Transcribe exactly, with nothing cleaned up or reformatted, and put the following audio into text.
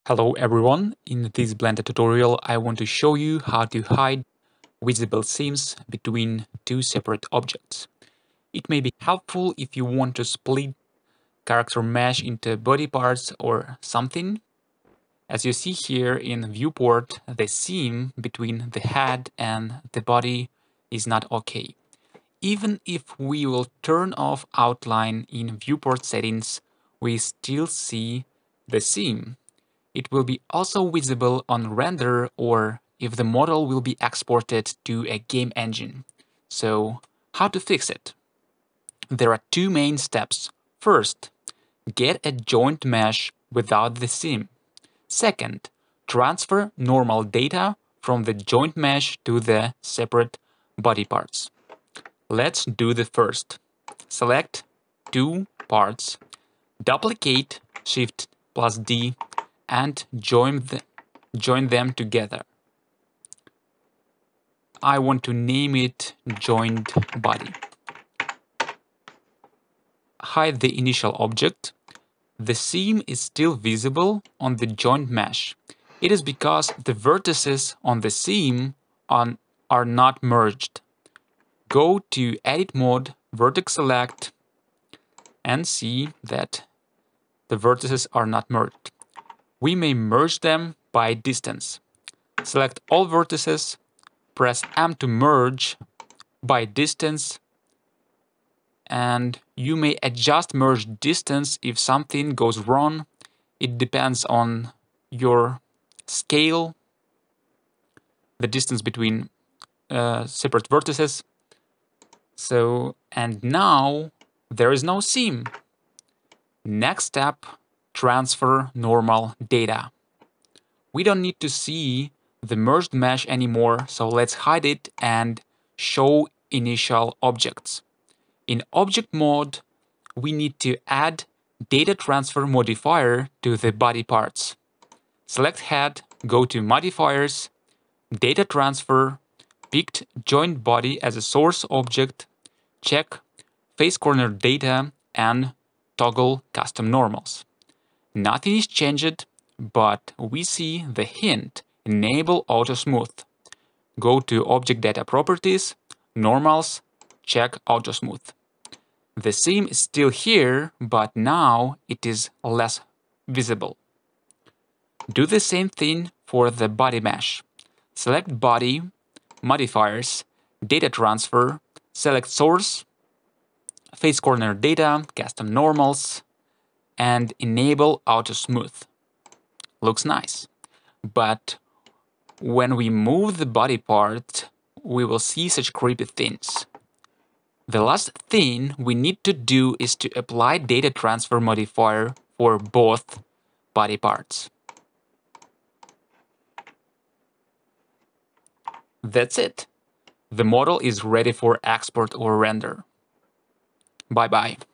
Hello everyone, in this Blender tutorial I want to show you how to hide visible seams between two separate objects. It may be helpful if you want to split character mesh into body parts or something. As you see here in viewport, the seam between the head and the body is not okay. Even if we will turn off outline in viewport settings, we still see the seam. It will be also visible on render or if the model will be exported to a game engine. So, how to fix it? There are two main steps. First, get a joint mesh without the seam. Second, transfer normal data from the joint mesh to the separate body parts. Let's do the first. Select two parts, duplicate Shift plus D, and join, the, join them together. I want to name it joined body. Hide the initial object. The seam is still visible on the joint mesh. It is because the vertices on the seam on, are not merged. Go to Edit Mode, Vertex Select, and see that the vertices are not merged. We may merge them by distance. Select all vertices, press M to merge by distance, and you may adjust merge distance if something goes wrong. It depends on your scale, the distance between uh, separate vertices. So, and now there is no seam. Next step, transfer normal data. We don't need to see the merged mesh anymore, so let's hide it and show initial objects. In object mode, we need to add data transfer modifier to the body parts. Select head, go to modifiers, data transfer, picked joint body as a source object, check face corner data, and toggle custom normals. Nothing is changed, but we see the hint, enable auto smooth. Go to object data properties, normals, check auto smooth. The seam is still here, but now it is less visible. Do the same thing for the body mesh. Select body, modifiers, data transfer, select source, face corner data, custom normals, and enable auto smooth. Looks nice. But when we move the body part, we will see such creepy things. The last thing we need to do is to apply data transfer modifier for both body parts. That's it. The model is ready for export or render. Bye-bye.